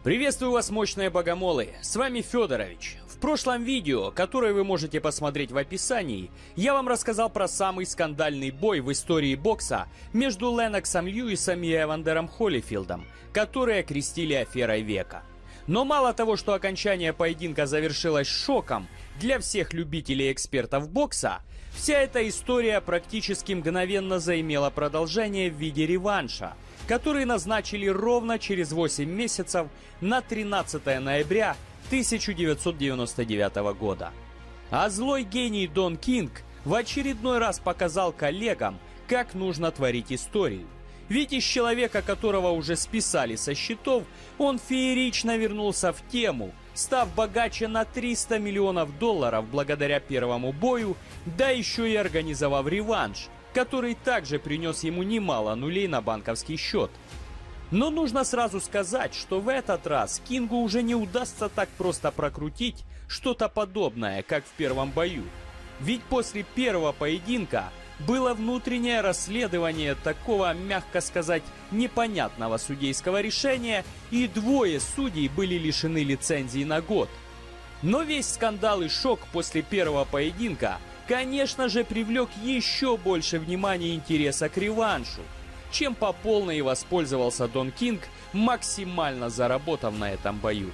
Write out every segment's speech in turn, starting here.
Приветствую вас, мощные богомолы! С вами Федорович. В прошлом видео, которое вы можете посмотреть в описании, я вам рассказал про самый скандальный бой в истории бокса между Ленноксом Льюисом и Эвандером Холлифилдом, который окрестили аферой века. Но мало того, что окончание поединка завершилось шоком для всех любителей и экспертов бокса, вся эта история практически мгновенно заимела продолжение в виде реванша, который назначили ровно через 8 месяцев на 13 ноября 1999 года. А злой гений Дон Кинг в очередной раз показал коллегам, как нужно творить историю. Ведь из человека, которого уже списали со счетов, он феерично вернулся в тему, став богаче на $300 миллионов благодаря первому бою, да еще и организовав реванш, который также принес ему немало нулей на банковский счет. Но нужно сразу сказать, что в этот раз Кингу уже не удастся так просто прокрутить что-то подобное, как в первом бою. Ведь после первого поединка было внутреннее расследование такого, мягко сказать, непонятного судейского решения, и двое судей были лишены лицензии на год. Но весь скандал и шок после первого поединка, конечно же, привлек еще больше внимания и интереса к реваншу, чем по полной и воспользовался Дон Кинг, максимально заработав на этом бою.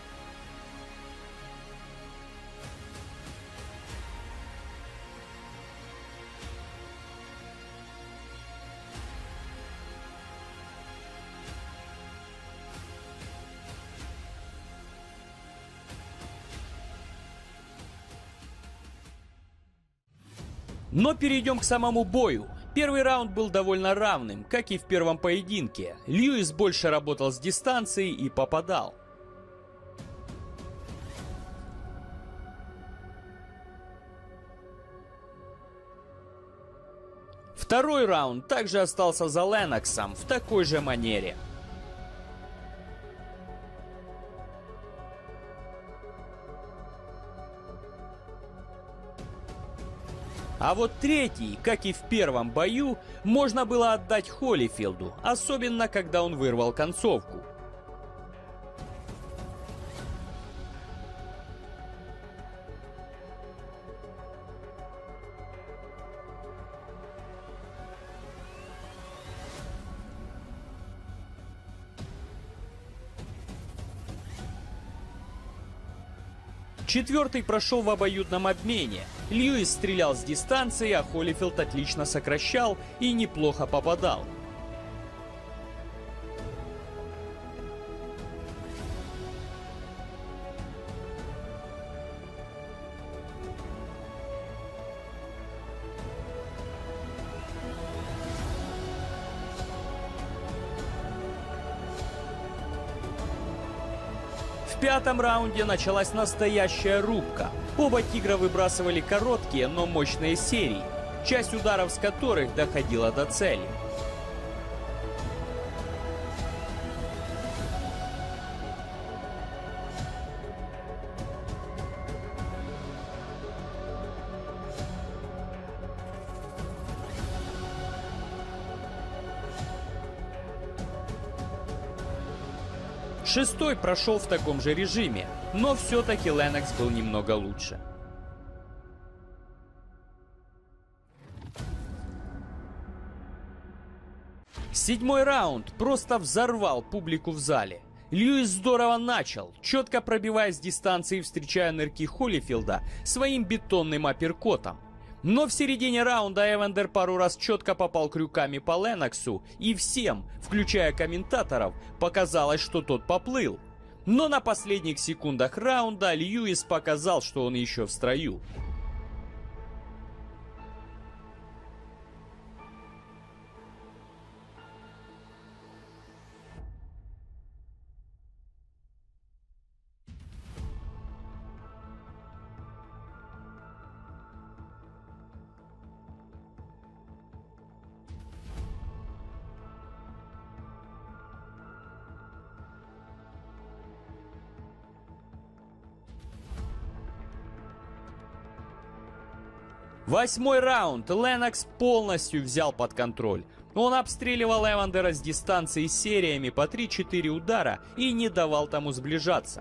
Но перейдем к самому бою. Первый раунд был довольно равным, как и в первом поединке. Льюис больше работал с дистанцией и попадал. Второй раунд также остался за Ленноксом в такой же манере. А вот третий, как и в первом бою, можно было отдать Холлифилду, особенно когда он вырвал концовку. Четвертый прошел в обоюдном обмене. Льюис стрелял с дистанции, а Холлифилд отлично сокращал и неплохо попадал. В пятом раунде началась настоящая рубка. Оба тигра выбрасывали короткие, но мощные серии, часть ударов с которых доходила до цели. Шестой прошел в таком же режиме, но все-таки Леннокс был немного лучше. Седьмой раунд просто взорвал публику в зале. Льюис здорово начал, четко пробивая с дистанции, встречая нырки Холлифилда своим бетонным апперкотом. Но в середине раунда Эвандер пару раз четко попал крюками по Ленноксу, и всем, включая комментаторов, показалось, что тот поплыл. Но на последних секундах раунда Льюис показал, что он еще в строю. Восьмой раунд Леннокс полностью взял под контроль. Он обстреливал Эвандера с дистанции сериями по 3-4 удара и не давал тому сближаться.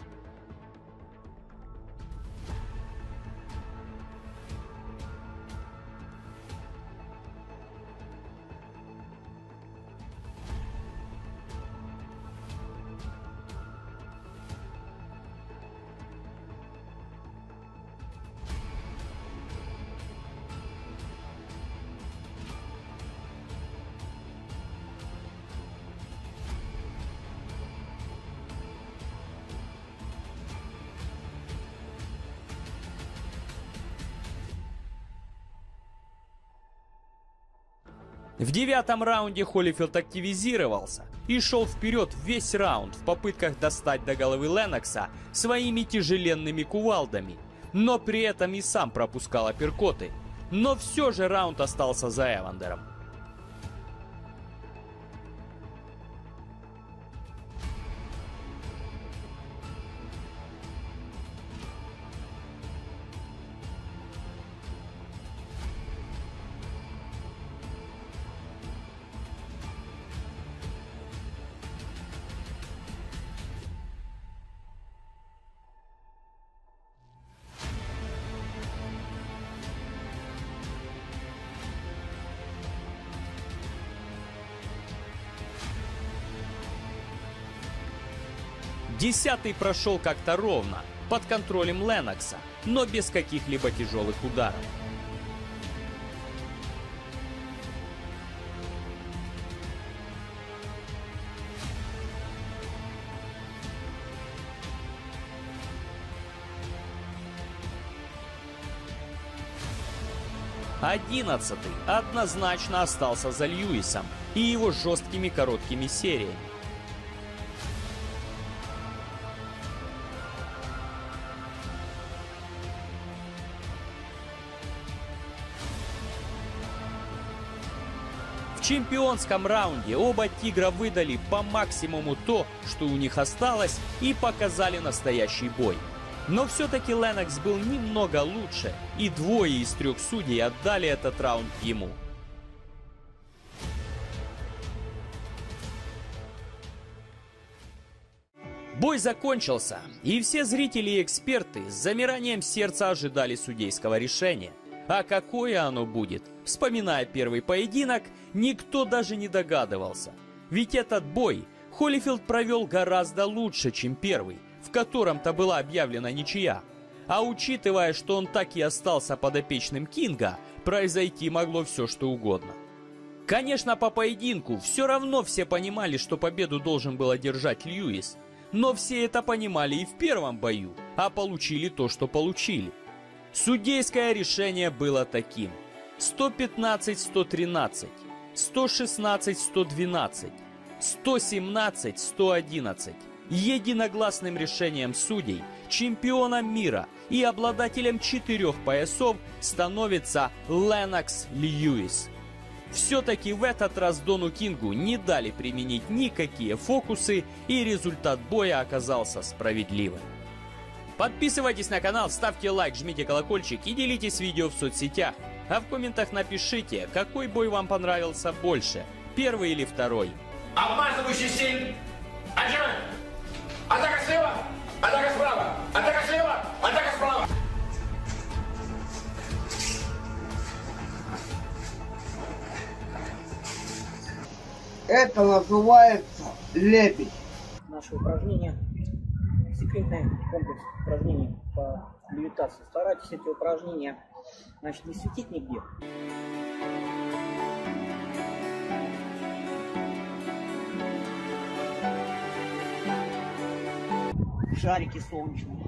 В 9-м раунде Холлифилд активизировался и шел вперед весь раунд в попытках достать до головы Леннокса своими тяжеленными кувалдами, но при этом и сам пропускал апперкоты. Но все же раунд остался за Эвандером. Десятый прошел как-то ровно, под контролем Леннокса, но без каких-либо тяжелых ударов. Одиннадцатый однозначно остался за Льюисом и его жесткими короткими сериями. В чемпионском раунде оба тигра выдали по максимуму то, что у них осталось, и показали настоящий бой. Но все-таки Леннокс был немного лучше, и двое из 3 судей отдали этот раунд ему. Бой закончился, и все зрители и эксперты с замиранием сердца ожидали судейского решения. А какое оно будет, вспоминая первый поединок, никто даже не догадывался. Ведь этот бой Холлифилд провел гораздо лучше, чем первый, в котором-то была объявлена ничья. А учитывая, что он так и остался подопечным Кинга, произойти могло все что угодно. Конечно, по поединку все равно все понимали, что победу должен был одержать Льюис. Но все это понимали и в первом бою, а получили то, что получили. Судейское решение было таким: 115-113, 116-112, 117-111. Единогласным решением судей чемпионом мира и обладателем 4 поясов становится Леннокс Льюис. Все-таки в этот раз Дону Кингу не дали применить никакие фокусы, и результат боя оказался справедливым. Подписывайтесь на канал, ставьте лайк, жмите колокольчик и делитесь видео в соцсетях. А в комментах напишите, какой бой вам понравился больше, первый или второй. Обмазывающий стиль. Отжимай. Атака слева, атака справа, атака слева, атака справа. Это называется лебедь. Наше упражнение, секретный комплекс упражнений по левитации. Старайтесь эти упражнения, значит, не светить нигде. Шарики солнечные.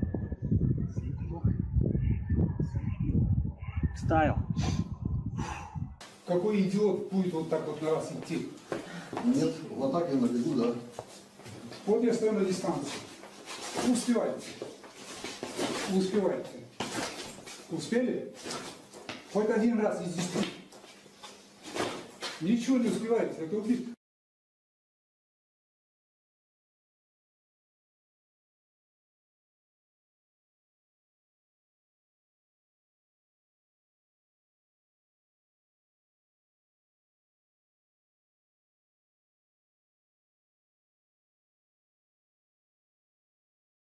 Вставил. Какой идиот будет вот так вот на раз идти? Нет, вот так я набегу, да. Вот я стою на дистанции. Успевайте. Успевайте. Успели? Хоть один раз из 10. Ничего не успеваете, это убит.